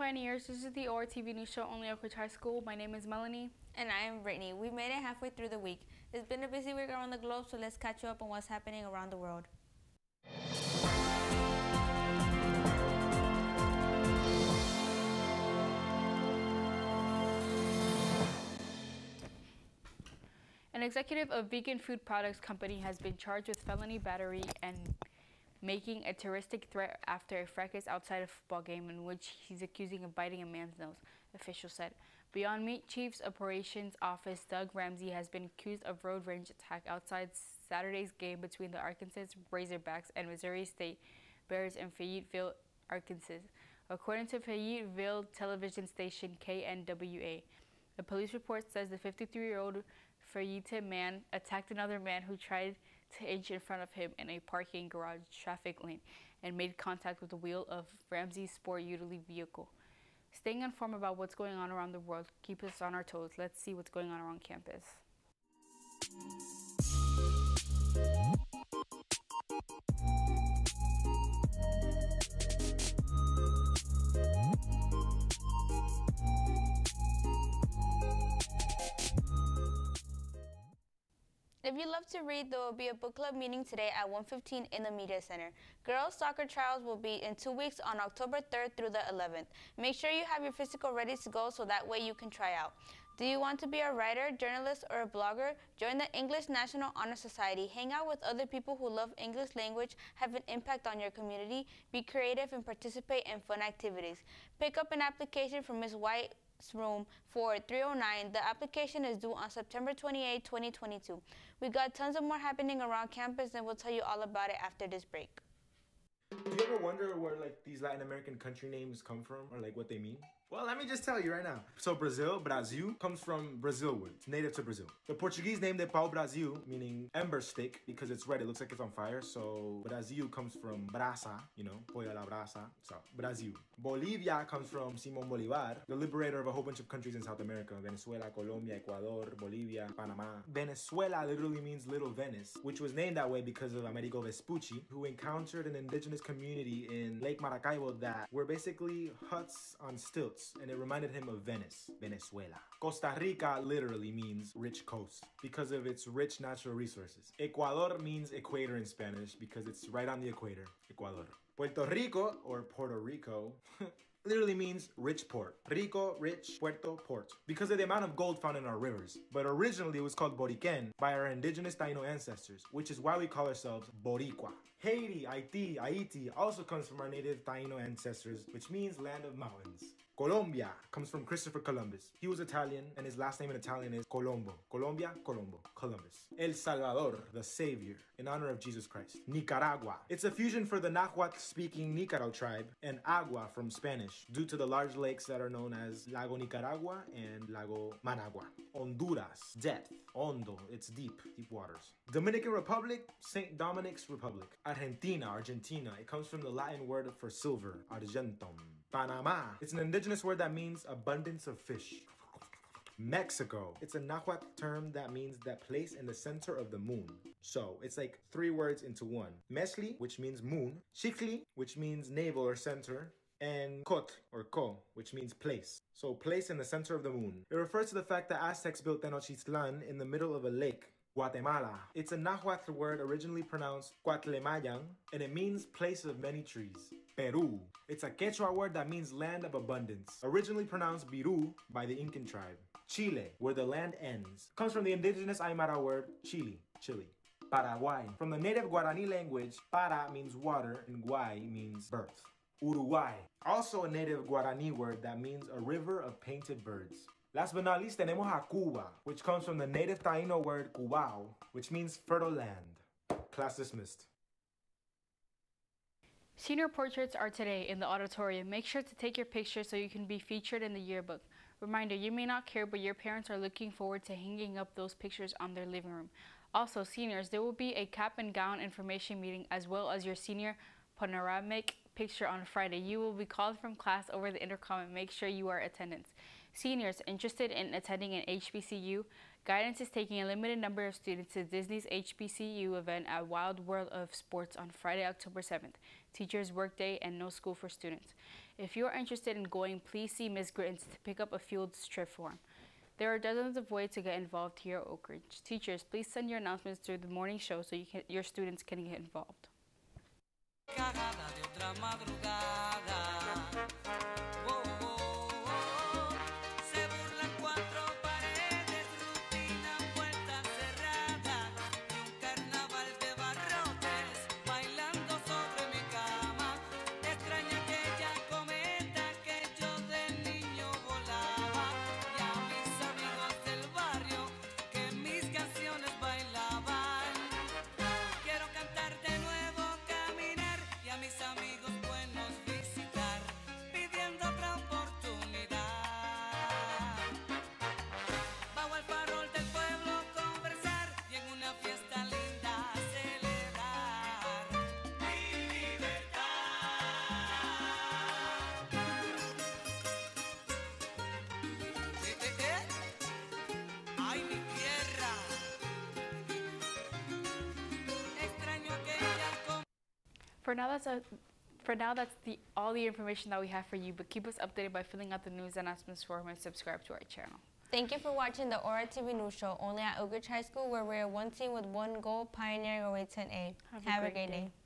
Pioneers. This is the ORTV News Show only Oak Ridge High School. My name is Melanie. And I am Brittany. We made it halfway through the week. It's been a busy week around the globe, so let's catch you up on what's happening around the world. An executive of vegan food products company has been charged with felony battery and making a terroristic threat after a fracas outside a football game in which he's accusing of biting a man's nose, officials said. Beyond Meat Chief's Operations Office, Doug Ramsey, has been accused of road rage attack outside Saturday's game between the Arkansas Razorbacks and Missouri State Bears in Fayetteville, Arkansas, according to Fayetteville television station KNWA. A police report says the 53-year-old Fayette man attacked another man who tried to inch in front of him in a parking garage traffic lane and made contact with the wheel of Ramsey's sport utility vehicle. Staying informed about what's going on around the world keeps us on our toes. Let's see what's going on around campus. If you love to read, there will be a book club meeting today at 1:15 in the Media Center. Girls soccer trials will be in 2 weeks on October 3rd through the 11th. Make sure you have your physical ready to go so that way you can try out. Do you want to be a writer, journalist, or a blogger? Join the English National Honor Society. Hang out with other people who love English language, have an impact on your community, be creative, and participate in fun activities. Pick up an application from Ms. White's room for 309. The application is due on September 28, 2022. We got tons of more happening around campus, and we'll tell you all about it after this break. Do you ever wonder where these Latin American country names come from or what they mean? Well, let me just tell you right now. So Brazil comes from Brazil wood. It's native to Brazil. The Portuguese named it pau Brasil, meaning ember stick, because it's red. It looks like it's on fire. So Brasil comes from brasa, pollo a la brasa. So Brazil. Bolivia comes from Simón Bolívar, the liberator of a whole bunch of countries in South America. Venezuela, Colombia, Ecuador, Bolivia, Panama. Venezuela literally means Little Venice, which was named that way because of Amerigo Vespucci, who encountered an indigenous community in Lake Maracaibo that were basically huts on stilts, and it reminded him of Venice, Venezuela. Costa Rica literally means rich coast because of its rich natural resources. Ecuador means equator in Spanish because it's right on the equator, Ecuador. Puerto Rico, or Puerto Rico, literally means rich port. Rico, rich, Puerto, port. Because of the amount of gold found in our rivers. But originally it was called Boriquen by our indigenous Taino ancestors, which is why we call ourselves Boricua. Haiti, Haiti also comes from our native Taino ancestors, which means land of mountains. Colombia comes from Christopher Columbus. He was Italian, and his last name in Italian is Colombo. Colombia, Colombo, Columbus. El Salvador, the Savior, in honor of Jesus Christ. Nicaragua. It's a fusion for the Nahuatl-speaking Nicaro tribe and agua from Spanish, due to the large lakes that are known as Lago Nicaragua and Lago Managua. Honduras, depth. Hondo, it's deep waters. Dominican Republic, St. Dominic's Republic. Argentina, it comes from the Latin word for silver, argentum. Panama, it's an indigenous word that means abundance of fish. Mexico, it's a Nahuatl term that means that place in the center of the moon. So it's like 3 words into one. Mesli, which means moon. Chicli, which means navel or center. And Cot, or Co, which means place. So place in the center of the moon. It refers to the fact that Aztecs built Tenochtitlan in the middle of a lake. Guatemala. It's a Nahuatl word originally pronounced Cuatlemayan, and it means place of many trees. Peru. It's a Quechua word that means land of abundance, originally pronounced Biru by the Incan tribe. Chile, where the land ends, comes from the indigenous Aymara word Chile. Paraguay. From the native Guarani language, para means water and guay means birth. Uruguay. Also a native Guarani word that means a river of painted birds. Last but not least, tenemos a Cuba, which comes from the native Taino word cubao, which means fertile land. Class dismissed. Senior portraits are today in the auditorium. Make sure to take your picture so you can be featured in the yearbook. Reminder, you may not care, but your parents are looking forward to hanging up those pictures on their living room. Also, seniors, there will be a cap and gown information meeting as well as your senior panoramic picture on Friday. You will be called from class over the intercom and make sure you are in attendance. Seniors interested in attending an HBCU, guidance is taking a limited number of students to Disney's HBCU event at Wild World of Sports on Friday, October 7th. Teachers' workday and no school for students. If you are interested in going, please see Ms. Grittens to pick up a field trip form. There are dozens of ways to get involved here at Oak Ridge. Teachers, please send your announcements through the morning show so your students can get involved. For now, that's all the information that we have for you, but keep us updated by filling out the news announcements form and subscribe to our channel. Thank you for watching the Ora TV News Show, only at Oak Ridge High School, where we're one team with one goal, pioneering our way to an A. Have a great day.